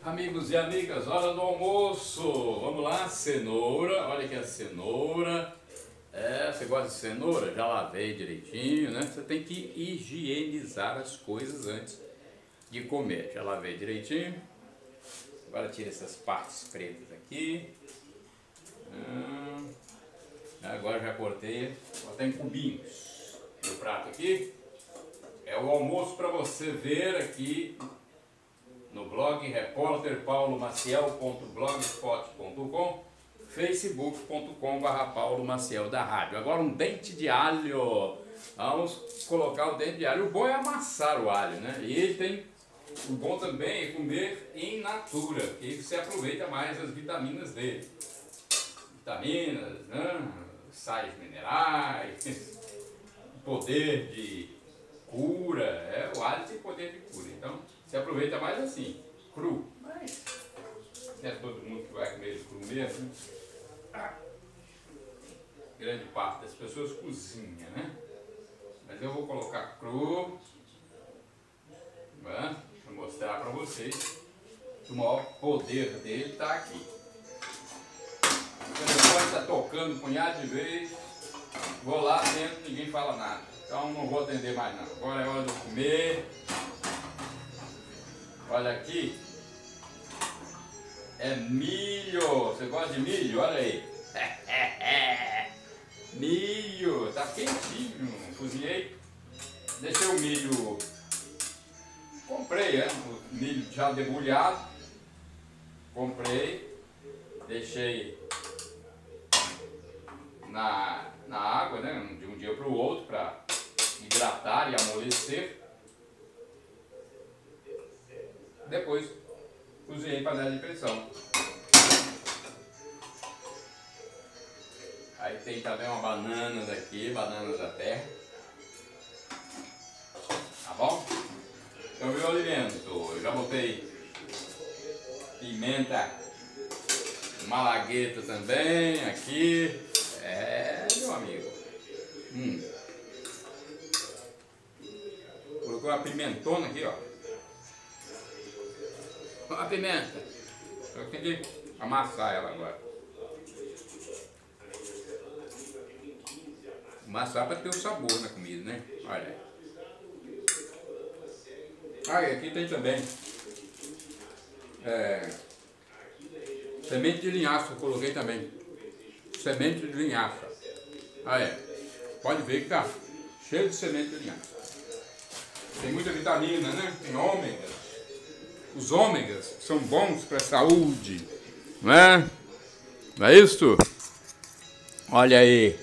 Amigos e amigas, hora do almoço. Vamos lá, cenoura. Olha aqui a cenoura. Você gosta de cenoura? Já lavei direitinho, né? Você tem que higienizar as coisas antes de comer. Já lavei direitinho. Agora tira essas partes pretas aqui. Agora já cortei. Botei em cubinhos. O prato aqui é o almoço para você ver aqui no blog repórterpaulomaciel.blogspot.com, facebook.com/Paulo Maciel da rádio. Agora um dente de alho. Vamos colocar o dente de alho. O bom é amassar o alho, né? E ele tem, o bom também é comer in natura, que você aproveita mais as vitaminas dele. Vitaminas, né? Sais minerais, poder de cura. O alho tem poder de cura, então você aproveita mais assim, cru. Mas não é todo mundo que vai comer ele cru mesmo. Grande parte das pessoas cozinha, né? Mas eu vou colocar cru, para mostrar para vocês que o maior poder dele está aqui. O telefone está tocando um punhado de vezes, vou lá dentro, ninguém fala nada. Então não vou atender mais não. Agora é hora de comer. Olha aqui. É milho. Você gosta de milho? Olha aí. Milho. Tá quentinho. Cozinhei. Deixei o milho. Comprei, né? O milho já debulhado. Comprei. Deixei na água, né? De um dia para o outro para hidratar e amolecer. Depois cozinhei em panela de pressão. Aí tem também uma banana daqui, banana da terra. Tá bom? Então meu alimento, eu já botei pimenta malagueta também aqui. Meu amigo. Colocou uma pimentona aqui, ó. A pimenta. Eu tenho que amassar ela agora. Amassar para ter o sabor na comida, né? Olha aí. Aqui tem também semente de linhaça, eu coloquei também. Semente de linhaça. Pode ver que tá cheio de semente de linhaça. Tem muita vitamina, né? Tem ômegas. Os ômegas são bons para a saúde, não é? Não é isso? Olha aí.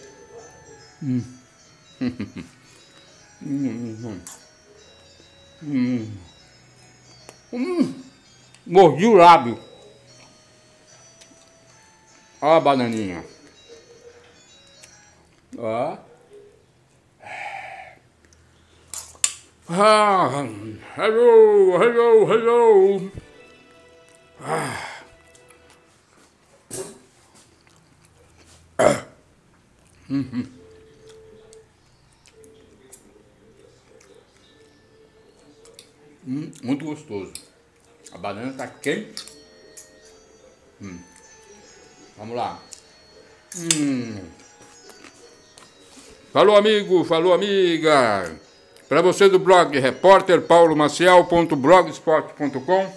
Mordi o lábio. Olha a bananinha. Ó. Hello. Muito gostoso. A banana está quente. Vamos lá. Falou, amigo, falou, amiga. Para você do blog repórterpaulomaciel.blogspot.com,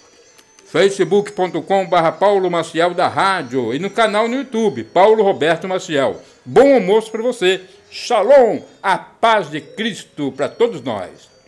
facebook.com/Paulo Maciel da rádio e no canal no YouTube, Paulo Roberto Maciel. Bom almoço para você. Shalom, a paz de Cristo para todos nós.